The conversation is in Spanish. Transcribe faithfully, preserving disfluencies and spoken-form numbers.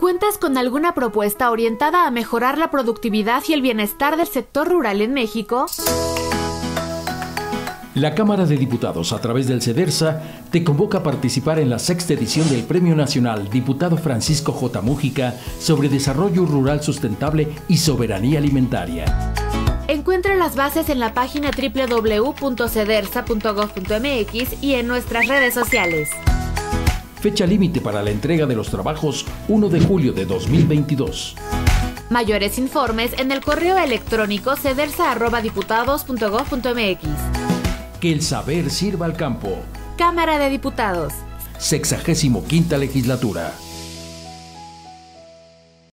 ¿Cuentas con alguna propuesta orientada a mejorar la productividad y el bienestar del sector rural en México? La Cámara de Diputados, a través del CEDERSA, te convoca a participar en la sexta edición del Premio Nacional Diputado Francisco J. Mújica sobre Desarrollo Rural Sustentable y Soberanía Alimentaria. Encuentra las bases en la página doble u doble u doble u punto cedersa punto gob punto m x y en nuestras redes sociales. Fecha límite para la entrega de los trabajos primero de julio de dos mil veintidós. Mayores informes en el correo electrónico cedersa arroba diputados punto gob punto m x. Que el saber sirva al campo. Cámara de Diputados. Sexagésimo quinta legislatura.